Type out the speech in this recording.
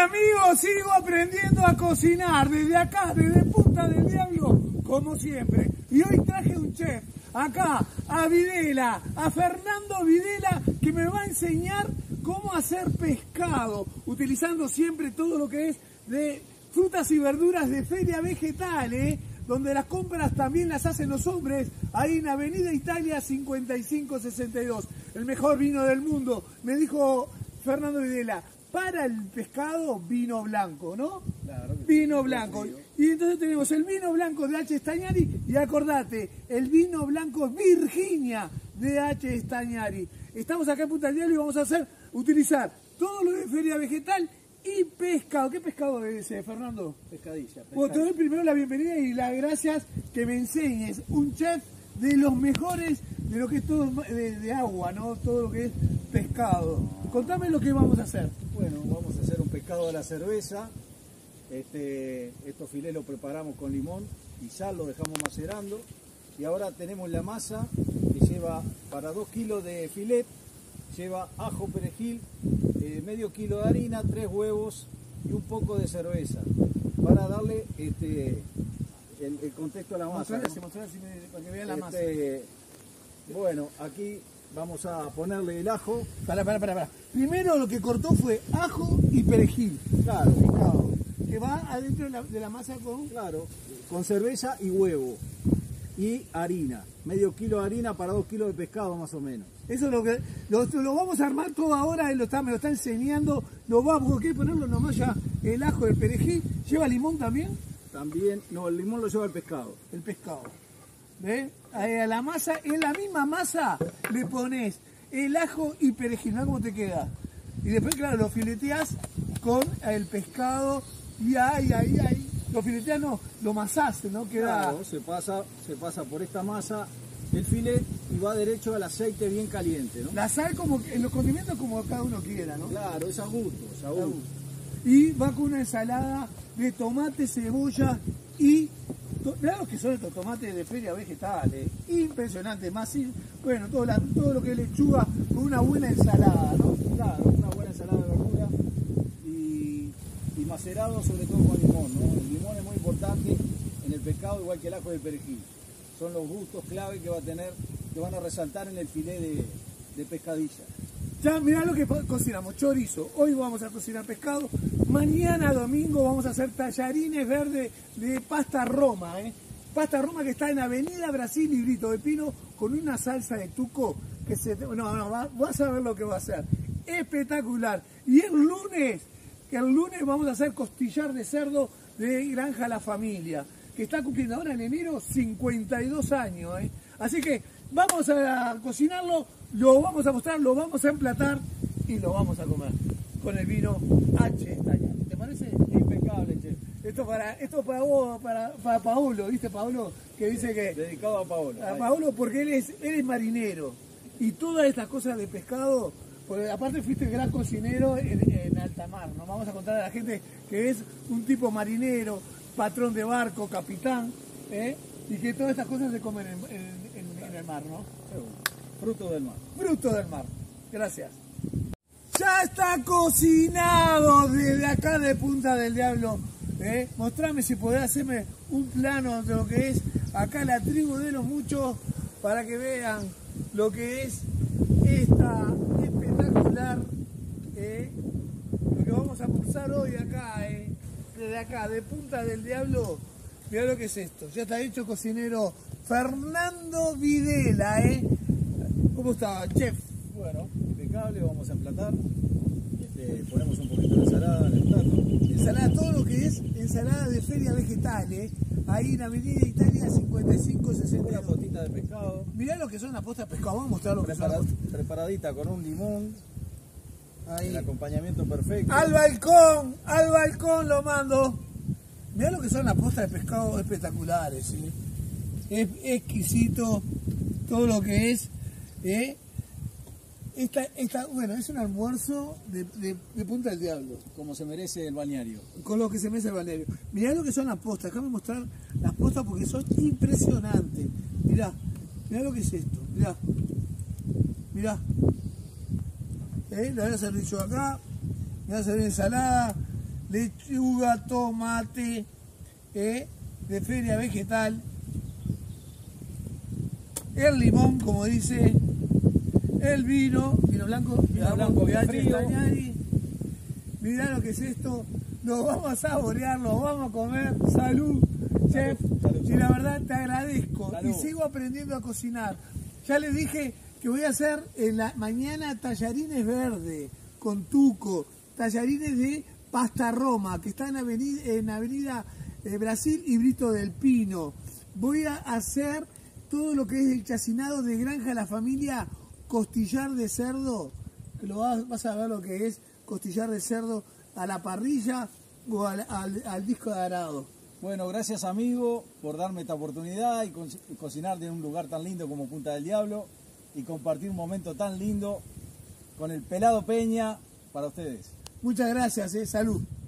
amigos, sigo aprendiendo a cocinar desde acá, desde Punta del Diablo, como siempre. Y hoy traje un chef acá, a Videla, a Fernando Videla, que me va a enseñar cómo hacer pescado, utilizando siempre todo lo que es de frutas y verduras de feria vegetal, donde las compras también las hacen los hombres, ahí en Avenida Italia 5562. El mejor vino del mundo, me dijo Fernando Videla. Para el pescado, vino blanco, ¿no? Claro. Vino blanco. Y entonces tenemos el vino blanco de H. Stagnari y acordate, el vino blanco Virginia de H. Stagnari. Estamos acá en Punta del Diablo y vamos a utilizar todo lo de feria vegetal y pescado. ¿Qué pescado es ese, Fernando? Pescadilla. Bueno, te doy primero la bienvenida y las gracias que me enseñes. Un chef de los mejores de lo que es todo de agua, ¿no? Todo lo que es pescado. Contame lo que vamos a hacer. Bueno, vamos a hacer un pescado a la cerveza. Estos filés los preparamos con limón y sal, lo dejamos macerando. Y ahora tenemos la masa que lleva para 2 kilos de filet, lleva ajo, perejil, medio kilo de harina, 3 huevos y un poco de cerveza. Para darle el contexto a la masa. Mostrale, para que vean la masa. Bueno, aquí vamos a ponerle el ajo. Pará. Primero lo que cortó fue ajo y perejil. Claro. Pescado, que va adentro de la masa con... Claro, con cerveza y huevo. Y harina. Medio kilo de harina para 2 kilos de pescado más o menos. Eso es lo que... Lo vamos a armar todo ahora, él me lo está enseñando. Lo vamos a ponerlo nomás ya, el ajo, el perejil. ¿Lleva limón también? También, no, el limón lo lleva el pescado. El pescado. ¿Ves? A la masa, en la misma masa le pones el ajo y perejil, ¿no? ¿Cómo te queda? Y después, claro, lo fileteas con el pescado y ahí. Lo fileteas, no, lo masaste, ¿no? Queda... Claro, se pasa por esta masa el filet y va derecho al aceite bien caliente, ¿no? La sal como en los condimentos como cada uno quiera, ¿no? Claro, es a gusto, es a gusto. Y va con una ensalada de tomate, cebolla y... Mirá lo que son estos tomates de feria vegetal, impresionante, más bueno, todo lo que es lechuga con una buena ensalada, ¿no? Claro, una buena ensalada de verdura y macerado sobre todo con limón, ¿no? El limón es muy importante en el pescado, igual que el ajo y el perejil. Son los gustos clave que va a tener, que van a resaltar en el filé de pescadilla. Ya mirá lo que cocinamos, chorizo. Hoy vamos a cocinar pescado. Mañana domingo vamos a hacer tallarines verdes de pasta Roma, Pasta Roma que está en Avenida Brasil y Brito de Pino con una salsa de tuco que vas a ver lo que va a hacer. Espectacular. Y el lunes vamos a hacer costillar de cerdo de Granja La Familia, que está cumpliendo ahora en enero 52 años, Así que vamos a cocinarlo, lo vamos a mostrar, lo vamos a emplatar y lo vamos a comer con el vino H. Stagnari. ¿Te parece? Impecable, chef. Esto para vos, para Paolo, ¿viste Paolo? Que dice que... Dedicado a Paolo. A Paolo porque él es marinero y todas estas cosas de pescado, porque aparte fuiste gran cocinero en alta mar, ¿no? Vamos a contar a la gente que es un tipo marinero, patrón de barco, capitán, y que todas estas cosas se comen en el mar, ¿no? Fruto del mar. Fruto del mar. Gracias. Ya está cocinado desde acá de Punta del Diablo. Mostrame si podés hacerme un plano de lo que es acá la tribu de los muchos para que vean lo que es esta espectacular, lo que vamos a almorzar hoy acá, desde acá de Punta del Diablo. Mirá lo que es esto. Ya está hecho cocinero Fernando Videla, ¿Cómo está, chef? Bueno, impecable, vamos a emplatar. Ponemos un poquito de ensalada en el plato. Ensalada, todo lo que es ensalada de feria vegetal, ahí en Avenida Italia 5562. Una potita de pescado. Mirá lo que son las postas de pescado, vamos a mostrar lo que son. Preparadita con un limón. Ahí. El acompañamiento perfecto. Al balcón lo mando. Mirá lo que son las postas de pescado espectaculares, Es exquisito todo lo que es, bueno, es un almuerzo de Punta del Diablo. Como se merece el balneario. Con lo que se merece el balneario. Mirá lo que son las postas. Déjame mostrar las postas porque son impresionantes. Mirá lo que es esto. Mirá. Le voy a servir yo acá. Me voy a servir ensalada. lechuga, tomate, de feria vegetal, el limón, como dice, el vino blanco, frío. Mirá lo que es esto, lo vamos a saborear, lo vamos a comer. Salud, chef. Salud. Y la verdad te agradezco. Salud. Y sigo aprendiendo a cocinar. Ya les dije que voy a hacer en la mañana tallarines verdes con tuco, tallarines de pasta Roma, que está en avenida Brasil y Brito del Pino. Voy a hacer todo lo que es el chacinado de granja la familia, costillar de cerdo, que lo vas a ver lo que es costillar de cerdo a la parrilla o al disco de arado. Bueno, gracias amigo por darme esta oportunidad y cocinar en un lugar tan lindo como Punta del Diablo y compartir un momento tan lindo con el Pelado Peña para ustedes. Muchas gracias, salud.